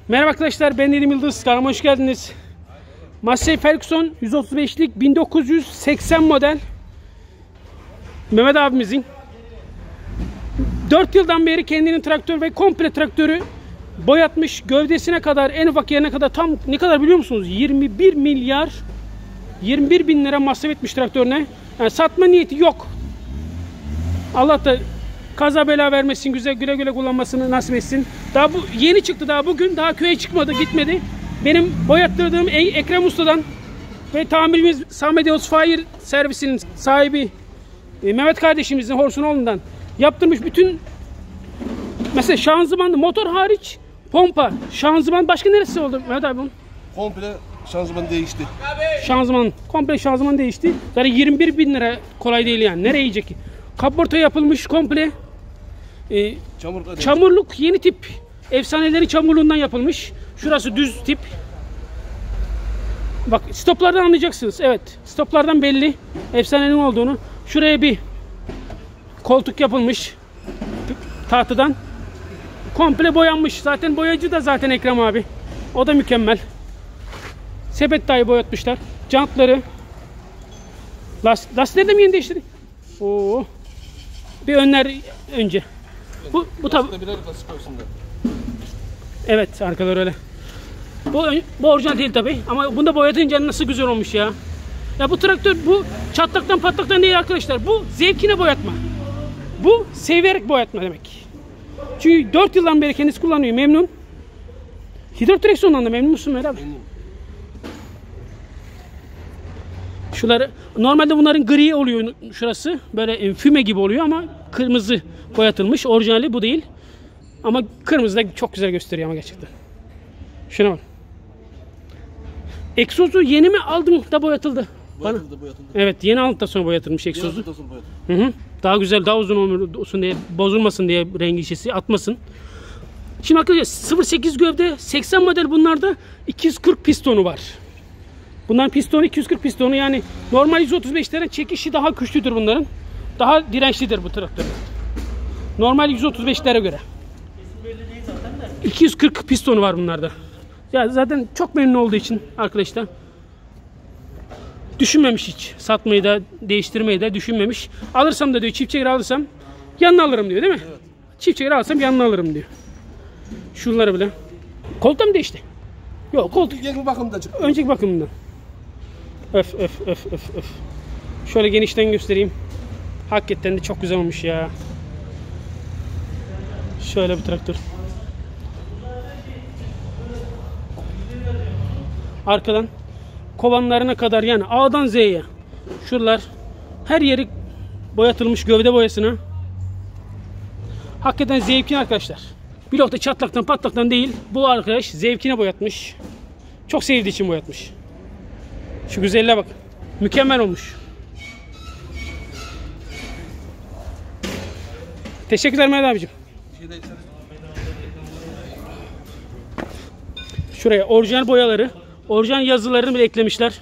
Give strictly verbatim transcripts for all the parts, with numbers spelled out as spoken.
Merhaba arkadaşlar, ben Nedim Yıldız. Kanalıma hoş geldiniz. Massey Ferguson yüz otuz beşlik bin dokuz yüz seksen model Mehmet abimizin dört yıldan beri kendinin traktör ve komple traktörü boyatmış. Gövdesine kadar, en ufak yerine kadar, tam ne kadar biliyor musunuz? yirmi bir milyar yirmi bir bin lira masraf etmiş traktörüne. Yani satma niyeti yok. Allah da kaza bela vermesin, güzel güle güle kullanmasını nasip etsin. Daha bu yeni çıktı, daha bugün, daha köye çıkmadı, gitmedi. Benim boyattırdığım Ekrem Usta'dan ve tamirimiz Samet Yavuz Fire servisinin sahibi Mehmet kardeşimizin Horsunoğlu'ndan yaptırmış bütün, mesela şanzımanlı, motor hariç pompa, şanzıman başka neresi oldu Mehmet abi bunun? Komple şanzıman değişti. Şanzıman, komple şanzıman değişti. Zaten yirmi bir bin lira kolay değil yani. Nereye yiyecek ki? Kaporta yapılmış komple. Ee, Çamurluk, çamurluk yeni tip. Efsanelerin çamurluğundan yapılmış. Şurası düz tip. Bak stoplardan anlayacaksınız. Evet, stoplardan belli efsanenin olduğunu. Şuraya bir koltuk yapılmış tahtadan. Komple boyanmış. Zaten boyacı da zaten Ekrem abi. O da mükemmel. Sepet dahi boyatmışlar. Jantları. Last, lastikleri de mi yeni değiştirdik? Oo. Bir önler önce. Bu bu tabi. Evet, arkalar öyle. Bu bu orijinal değil tabi, ama bunda boyatınca nasıl güzel olmuş ya. Ya bu traktör bu çatlaktan patlaktan değil arkadaşlar. Bu zevkine boyatma. Bu severek boyatma demek. Çünkü dört yıldan beri kendisi kullanıyor, memnun. Hidrolik direksiyondan da memnun musun Mehmet abi? Şuları normalde bunların gri oluyor, şurası böyle füme gibi oluyor ama kırmızı boyatılmış. Orijinali bu değil. Ama kırmızı da çok güzel gösteriyor ama gerçekten. Şuna bak. Egzozu yeni mi aldın da boyatıldı? Boyatıldı, boyatıldı. Evet, yeni aldıktan sonra boyatılmış egzozu. Hı hı. Daha güzel, daha uzun olsun diye, bozulmasın diye, rengi şişesi atmasın. Şimdi arkadaşlar sıfır sekiz gövde seksen model, bunlarda iki yüz kırk pistonu var. Bunların pistonu iki yüz kırk pistonu, yani normal yüz otuz beşlerin çekişi daha güçlüdür bunların. Daha dirençlidir bu traktör. Normal yüz otuz beşlere göre. iki yüz kırk pistonu var bunlarda. Ya zaten çok memnun olduğu için arkadaşlar düşünmemiş hiç. Satmayı da değiştirmeyi de düşünmemiş. Alırsam da diyor, çift çeker alırsam yanına alırım diyor, değil mi? Evet. Çift çeker alırsam yanına alırım diyor. Şunları bile. Koltuğa mı değişti? Yok, koltuk. Önceki bakımdan çıktı. Önceki bakımından. Öf öf öf öf öf. Şöyle genişten göstereyim. Hakikaten de çok güzel olmuş ya. Şöyle bir traktör. Arkadan kovanlarına kadar, yani A'dan Z'ye. Şuralar her yeri boyatılmış, gövde boyasına. Hakikaten zevkine arkadaşlar. Bir nokta çatlaktan patlaktan değil. Bu arkadaş zevkine boyatmış. Çok sevdiği için boyatmış. Şu güzelliğe bak. Mükemmel olmuş. Teşekkürler Mehmet abicim. Şuraya orijinal boyaları, orijinal yazılarını bile eklemişler.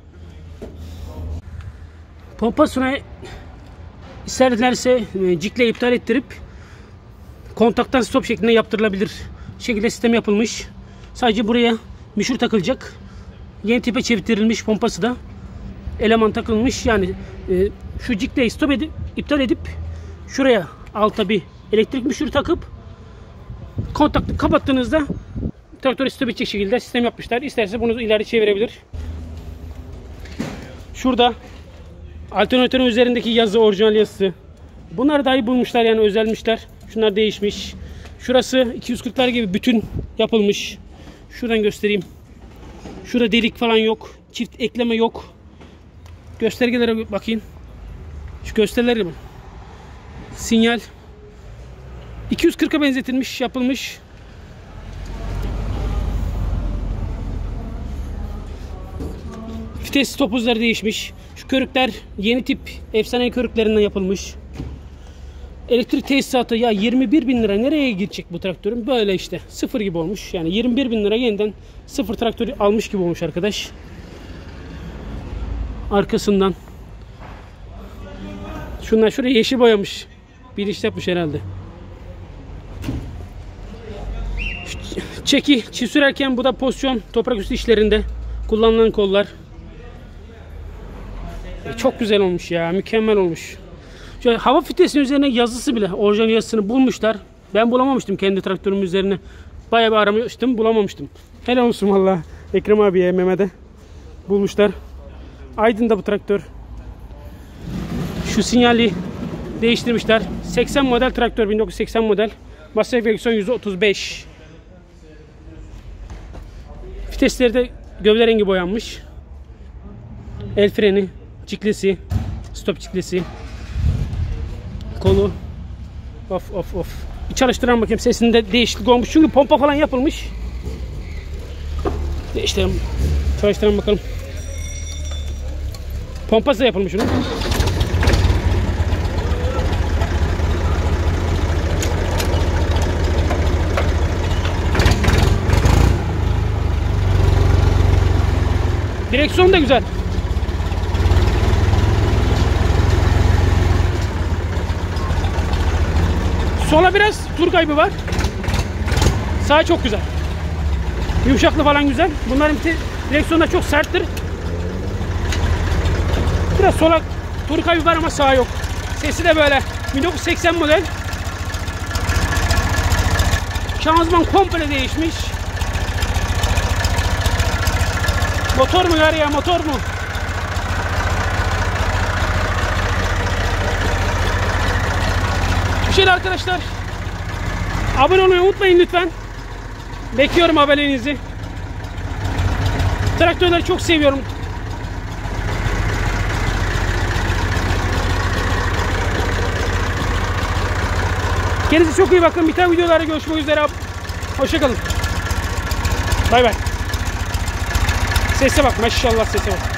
Pompasına isterlerse cikle iptal ettirip kontaktan stop şeklinde yaptırılabilir şekilde sistem yapılmış. Sadece buraya mişur takılacak. Yeni tipe çevirtirilmiş, pompası da eleman takılmış. Yani e, şu cikle stop edip iptal edip şuraya alta bir elektrik mişuru takıp kontaklı kapattığınızda traktörü stop edecek şekilde sistem yapmışlar. İsterse bunu ileri çevirebilir. Şurada alternatörün üzerindeki yazı orijinal yazısı. Bunları dahi bulmuşlar, yani özelmişler. Şunlar değişmiş. Şurası iki yüz kırklar gibi bütün yapılmış. Şuradan göstereyim. Şurada delik falan yok. Çift ekleme yok. Göstergelere bakayım. Şu göstergeleri mi? Sinyal. iki yüz kırka benzetilmiş, yapılmış. Vites topuzları değişmiş. Şu körükler yeni tip efsane körüklerinden yapılmış. Elektrik tesisatı, ya yirmi bir bin lira nereye gidecek bu traktörün? Böyle işte sıfır gibi olmuş. Yani yirmi bir bin lira yeniden sıfır traktörü almış gibi olmuş arkadaş. Arkasından şunlar şuraya yeşil boyamış. Bir iş yapmış herhalde. Çeki, çift sürerken bu da pozisyon, toprak üstü işlerinde kullanılan kollar. E, çok güzel olmuş ya, mükemmel olmuş. Şöyle hava filtresinin üzerine yazısı bile, orijinal yazısını bulmuşlar. Ben bulamamıştım kendi traktörümün üzerine. Bayağı bir aramıştım, bulamamıştım. Helal olsun valla Ekrem abiye, Mehmet'e bulmuşlar. Aydın'da bu traktör. Şu sinyali değiştirmişler. seksen model traktör, bin dokuz yüz seksen model. Masraf veksiyon yüz otuz beş. Vitesleri de gövde rengi boyanmış. El freni, ciklesi, stop ciklesi, kolu. Of of of. Bir çalıştıran bakayım, sesinde değişiklik olmuş. Çünkü pompa falan yapılmış. Değiştirelim. Çalıştıran bakalım. Pompası da yapılmış onun. Direksiyon da güzel. Sola biraz tur kaybı var. Sağ çok güzel. Yumuşaklığı falan güzel. Bunların direksiyonda çok serttir. Biraz sola tur kaybı var ama sağ yok. Sesi de böyle bin dokuz yüz seksen model. Şanzıman komple değişmiş. Motor mu var ya, motor mu? Bir şeyler arkadaşlar. Abone olmayı unutmayın lütfen. Bekliyorum haberlerinizi. Traktörleri çok seviyorum. Kendinize çok iyi bakın. Bir tane videolarda görüşmek üzere. Hoşçakalın. Bay bay. Sese bak, maşallah sese bak.